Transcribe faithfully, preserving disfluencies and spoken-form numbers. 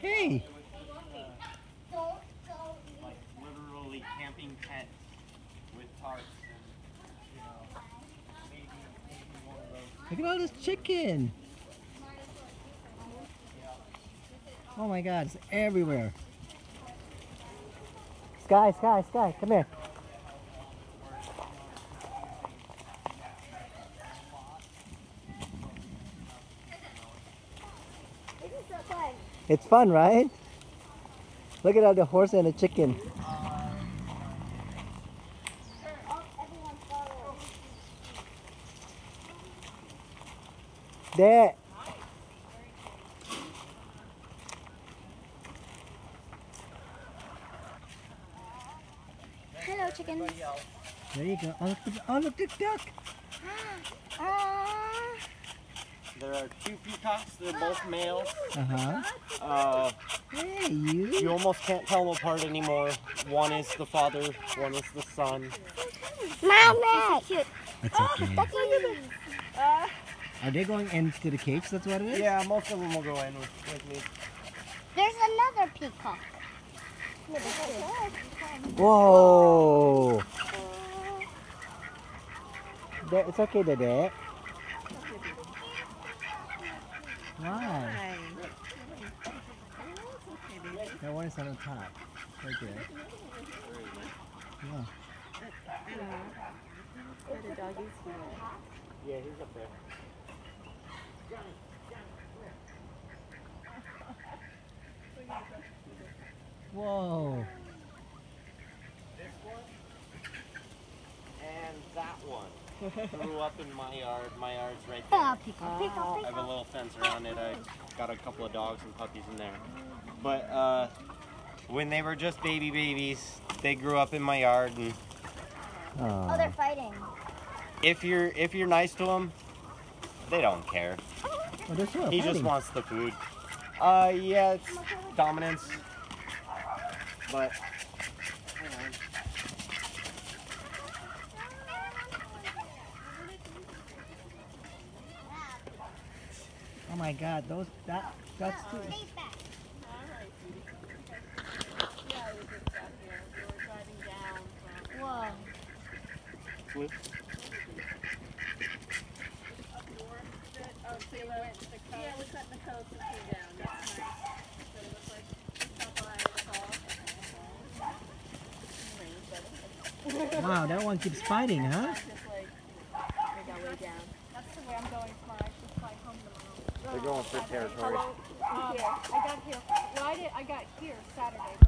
Hey! Like literally camping tents with tarps and, you know, maybe, maybe one of those. Look at all this chicken! Oh my god, it's everywhere. Sky, Sky, Sky, come here. It's fun, right? Look at all the horse and the chicken. There. Hello, chickens. There you go. Oh, look at, oh, look at the duck. There are two peacocks. They're both males. Uh-huh. Uh, Hey, you. you almost can't tell them apart anymore. One is the father, one is the son. Mommy! Cute. That's okay. That's uh, Are they going into the cage? That's what it is? Yeah, most of them will go in with, with me. there's another peacock. Whoa! There, it's okay, Dede. Why? That one is on the top. Right there. Yeah. Yeah, he's up there. Whoa! This one and that one grew up in my yard. My yard's right there. Yeah, peacock, peacock, I have a little fence around it. I got a couple of dogs and puppies in there. But uh, when they were just baby babies, they grew up in my yard. And Oh, they're fighting. if you're if you're nice to them, they don't care. Oh, they're still He just fighting. wants the food. Uh, yeah, it's dominance. But Oh my god, those, that, that's too. Whoa. flip. Yeah, we cut the coast and came down. That's nice. So it looks like it's up by the Wow, that one keeps fighting, huh? Just like, we got way down. That's the way I'm going tomorrow. I should fly home tomorrow. They're going for territory. Um, I got here. Well, I, did, I got here Saturday.